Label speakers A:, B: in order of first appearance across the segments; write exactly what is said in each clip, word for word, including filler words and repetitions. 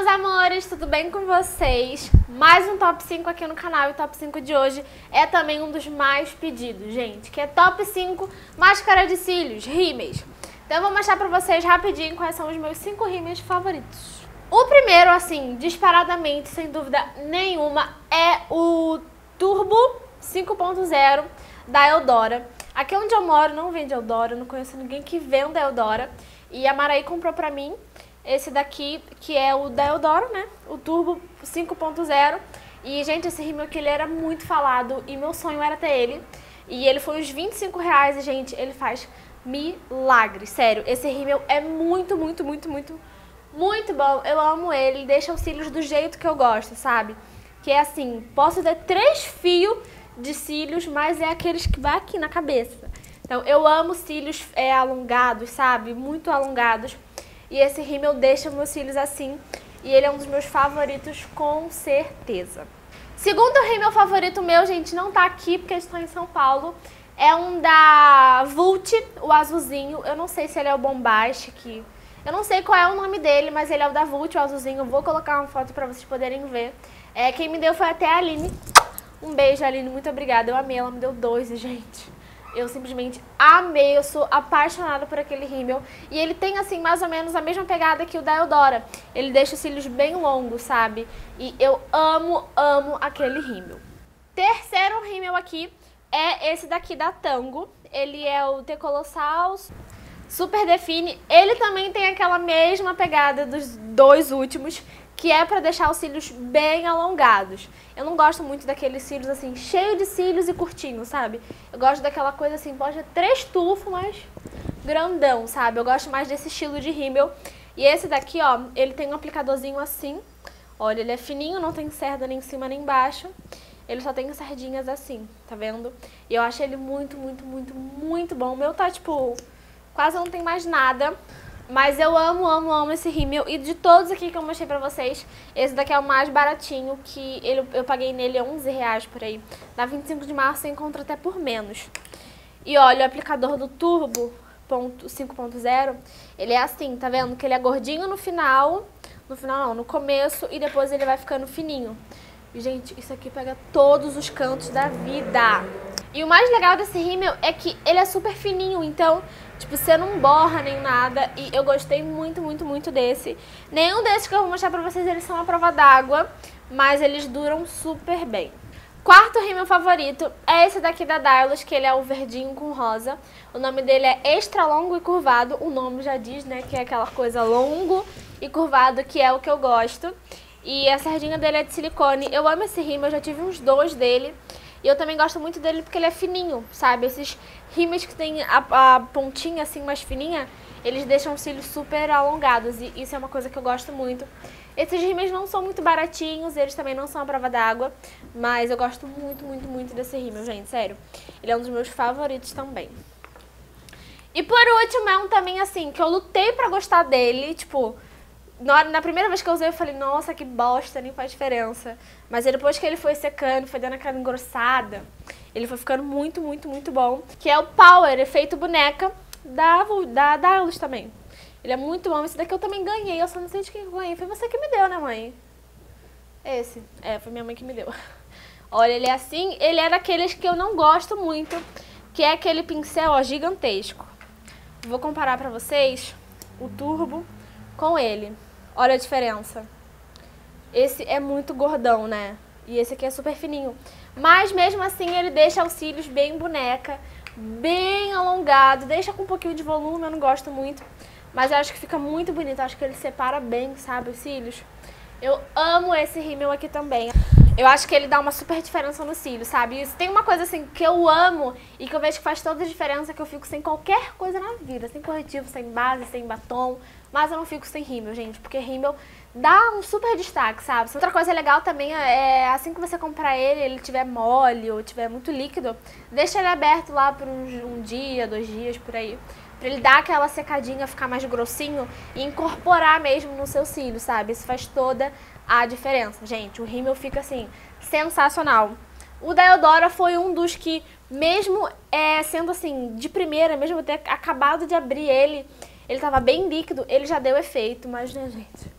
A: meus amores, tudo bem com vocês? Mais um top cinco aqui no canal, e o top cinco de hoje é também um dos mais pedidos, gente, que é top cinco máscara de cílios, rímels. Então eu vou mostrar pra vocês rapidinho quais são os meus cinco rímels favoritos. O primeiro, assim, disparadamente, sem dúvida nenhuma, é o Turbo cinco ponto zero da Eudora. Aqui onde eu moro não vende Eudora, não conheço ninguém que venda Eudora. E a Maraí comprou pra mim esse daqui, que é o da Eudora, né? O Turbo cinco ponto zero. E, gente, esse rímel aqui ele era muito falado e meu sonho era ter ele. E ele foi uns vinte e cinco reais e, gente, ele faz milagres. Sério, esse rímel é muito, muito, muito, muito, muito bom. Eu amo ele, ele deixa os cílios do jeito que eu gosto, sabe? Que é assim, posso ter três fios de cílios, mas é aqueles que vai aqui na cabeça. Então, eu amo cílios é, alongados, sabe? Muito alongados. E esse rímel deixa meus cílios assim. E ele é um dos meus favoritos, com certeza. Segundo rímel favorito meu, gente, não tá aqui porque estou em São Paulo. É um da Vult, o azulzinho. Eu não sei se ele é o Bombastic. Eu não sei qual é o nome dele, mas ele é o da Vult, o azulzinho. Eu vou colocar uma foto pra vocês poderem ver. É, quem me deu foi até a Aline. Um beijo, Aline. Muito obrigada. Eu amei. Ela me deu dois, gente. Eu simplesmente amei, eu sou apaixonada por aquele rímel. E ele tem, assim, mais ou menos a mesma pegada que o da Eudora. Ele deixa os cílios bem longos, sabe? E eu amo, amo aquele rímel. Terceiro rímel aqui é esse daqui da Tango. Ele é o T Colossal Super Define. Ele também tem aquela mesma pegada dos dois últimos, que é pra deixar os cílios bem alongados. Eu não gosto muito daqueles cílios assim, cheio de cílios e curtinho, sabe? Eu gosto daquela coisa assim, pode ter três tufos, mas grandão, sabe? Eu gosto mais desse estilo de rímel. E esse daqui, ó, ele tem um aplicadorzinho assim. Olha, ele é fininho, não tem cerda nem em cima nem embaixo. Ele só tem sardinhas assim, tá vendo? E eu acho ele muito, muito, muito, muito bom. O meu tá, tipo, quase não tem mais nada. Mas eu amo, amo, amo esse rímel. E de todos aqui que eu mostrei pra vocês, esse daqui é o mais baratinho, que ele, eu paguei nele onze reais por aí. Na vinte e cinco de março você encontra até por menos. E olha, o aplicador do Turbo cinco ponto zero, ele é assim, tá vendo? Que ele é gordinho no final, no final não, no começo, e depois ele vai ficando fininho. E, gente, isso aqui pega todos os cantos da vida. E o mais legal desse rímel é que ele é super fininho, então, tipo, você não borra nem nada. E eu gostei muito, muito, muito desse. Nenhum desses que eu vou mostrar pra vocês, eles são a prova d'água, mas eles duram super bem. Quarto rímel favorito é esse daqui da Dylos, que ele é o verdinho com rosa. O nome dele é Extra Longo e Curvado. O nome já diz, né, que é aquela coisa longo e curvado, que é o que eu gosto. E a sardinha dele é de silicone. Eu amo esse rímel, eu já tive uns dois dele. E eu também gosto muito dele porque ele é fininho, sabe? Esses rímels que tem a, a pontinha assim mais fininha, eles deixam os cílios super alongados. E isso é uma coisa que eu gosto muito. Esses rímels não são muito baratinhos, eles também não são a prova d'água. Mas eu gosto muito, muito, muito desse rímel, gente, sério. Ele é um dos meus favoritos também. E por último, é um também assim, que eu lutei pra gostar dele, tipo... Na, na primeira vez que eu usei, eu falei, nossa, que bosta, nem faz diferença. Mas aí, depois que ele foi secando, foi dando aquela engrossada, ele foi ficando muito, muito, muito bom. Que é o Power Efeito Boneca da, da Dylos também. Ele é muito bom. Esse daqui eu também ganhei, eu só não sei de quem eu ganhei. Foi você que me deu, né, mãe? Esse. É, foi minha mãe que me deu. Olha, ele é assim, ele é daqueles que eu não gosto muito, que é aquele pincel, ó, gigantesco. Vou comparar pra vocês o Turbo com ele. Olha a diferença. Esse é muito gordão, né? E esse aqui é super fininho. Mas mesmo assim ele deixa os cílios bem boneca, bem alongado, deixa com um pouquinho de volume, eu não gosto muito. Mas eu acho que fica muito bonito, eu acho que ele separa bem, sabe, os cílios. Eu amo esse rímel aqui também. Eu acho que ele dá uma super diferença no cílio, sabe? E tem uma coisa assim que eu amo e que eu vejo que faz toda a diferença, que eu fico sem qualquer coisa na vida. Sem corretivo, sem base, sem batom. Mas eu não fico sem rímel, gente, porque rímel dá um super destaque, sabe? Outra coisa legal também é, assim que você comprar ele, ele tiver mole ou tiver muito líquido, deixa ele aberto lá por um, um dia, dois dias, por aí. Pra ele dar aquela secadinha, ficar mais grossinho e incorporar mesmo no seu cílio, sabe? Isso faz toda a diferença. Gente, o rímel fica assim, sensacional. O da Eudora foi um dos que, mesmo é, sendo assim, de primeira, mesmo eu ter acabado de abrir ele, ele tava bem líquido, ele já deu efeito, mas, né, gente,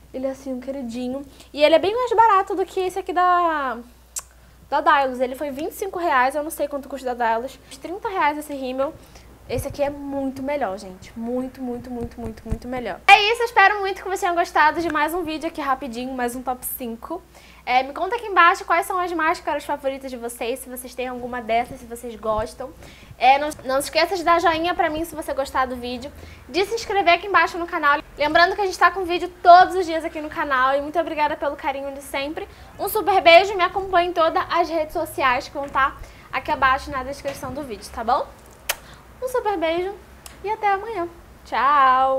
A: Ele é assim, um queridinho. E ele é bem mais barato do que esse aqui da... da Dylos. Ele foi vinte e cinco reais, eu não sei quanto custa da Dylos. trinta reais esse rímel. Esse aqui é muito melhor, gente. Muito, muito, muito, muito, muito melhor. É isso, eu espero muito que vocês tenham gostado de mais um vídeo aqui rapidinho, mais um top cinco. É, me conta aqui embaixo quais são as máscaras favoritas de vocês, se vocês têm alguma dessas, se vocês gostam. É, não, não se esqueça de dar joinha pra mim se você gostar do vídeo, de se inscrever aqui embaixo no canal. Lembrando que a gente tá com vídeo todos os dias aqui no canal e muito obrigada pelo carinho de sempre. Um super beijo, me acompanhe em todas as redes sociais que vão estar aqui abaixo na descrição do vídeo, tá bom? Um super beijo e até amanhã. Tchau!